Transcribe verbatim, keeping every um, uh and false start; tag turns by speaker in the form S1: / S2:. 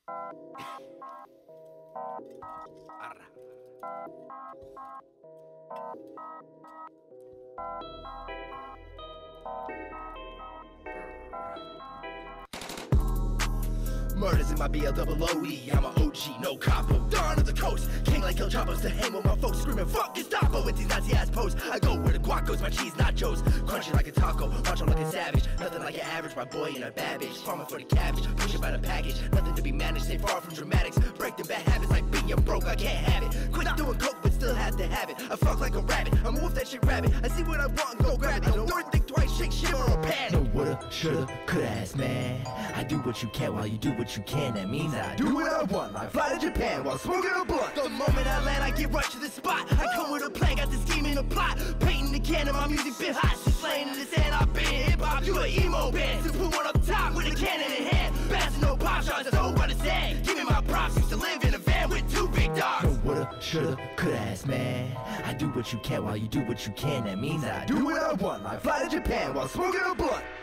S1: Murders in my B L double O E. I'm a O G, no capo. Dawn of the coast, king like El Chapos. To hang with my folks, screaming fuck Gestapo with these Nazi ass posts. I go where the guac goes, my cheese nachos, crunchy like a taco, macho like a savage. Nothing like an average, my boy and a bad bitch. Farming for the cabbage, push it by the package. Nothing to be managed, stay far from dramatics. Break the bad habits like being broke, I can't have it. Quit doing coke, but still have to have it. I fuck like a rabbit, I move that shit rabbit. I see what I want and go grab it. Don't think twice, shake shit or a panic. No woulda, shoulda, coulda ass man. I do what you can while you do what you can. That means I do what I want, like fly to Japan while smoking a blunt. The moment I land, I get rushed to the spot. I come with a plan, got the scheme and a plot. Painting the cannon, my music been hot. Since laying in the sand, I've been hip-hop. You an emo band, so put one up top with a cannon in hand. Blasting no pop shots, that's all what it's saying. Give me my props, used to live in a van with two big dogs. No woulda, shoulda, coulda ass man. I do what you can while you do what you can. That means I do what I want, like fly to Japan while smoking a blunt.